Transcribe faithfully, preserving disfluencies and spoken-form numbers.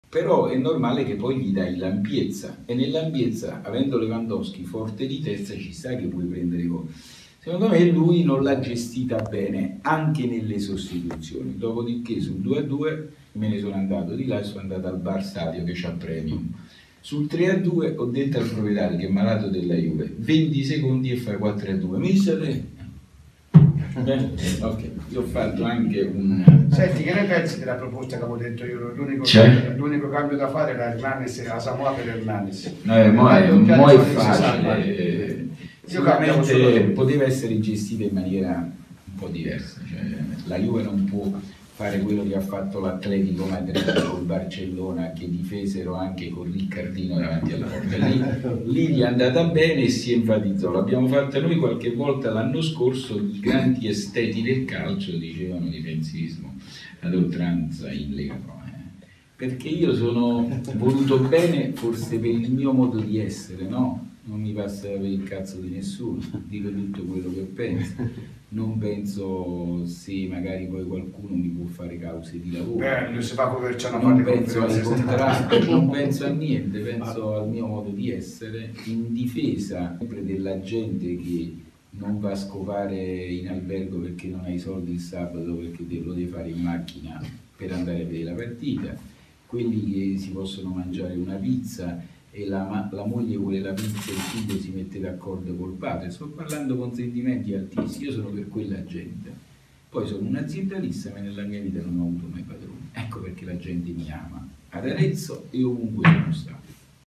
però è normale che poi gli dai l'ampiezza, e nell'ampiezza, avendo Lewandowski forte di testa, ci sta che puoi prendere gol. Secondo me lui non l'ha gestita bene anche nelle sostituzioni, dopodiché sul due a due me ne sono andato di là e sono andato al bar stadio che c'ha premium. Sul tre a due ho detto al proprietario, che è malato della Juve, venti secondi e fai quattro a due. Mister, bene, ok, io ho fatto anche un... Senti, che ne pensi della proposta che avevo detto io? L'unico, cioè? cambio, l'unico cambio da fare era Hernanes, la Samoa per Hernanes. No, è, mo è, mo è facile. Sicuramente poteva essere gestita in maniera un po' diversa. Cioè, la Juve non può fare quello che ha fatto l'Atletico Madrid con Barcellona, che difesero anche con Riccardino davanti alla porta. Lì, lì gli è andata bene e si enfatizzò. L'abbiamo fatta noi qualche volta l'anno scorso, i grandi esteti del calcio dicevano difensismo ad oltranza in Lega Pro. Eh. Perché io sono voluto bene forse per il mio modo di essere, no? Non mi passa per il cazzo di nessuno, dico tutto quello che penso. Non penso se magari poi qualcuno mi può fare cause di lavoro. Beh, non si fa commerciare, non penso al contrario, non penso a niente, penso al mio modo di essere, in difesa sempre della gente che non va a scopare in albergo perché non hai soldi il sabato, perché te lo devi fare in macchina per andare a vedere la partita, quelli che si possono mangiare una pizza e la, la moglie vuole la pizza e il figlio si mette d'accordo col padre. Sto parlando con sentimenti altissimi, io sono per quella gente. Poi sono un aziendalista, ma nella mia vita non ho avuto mai padroni. Ecco perché la gente mi ama ad Arezzo e ovunque sono stato.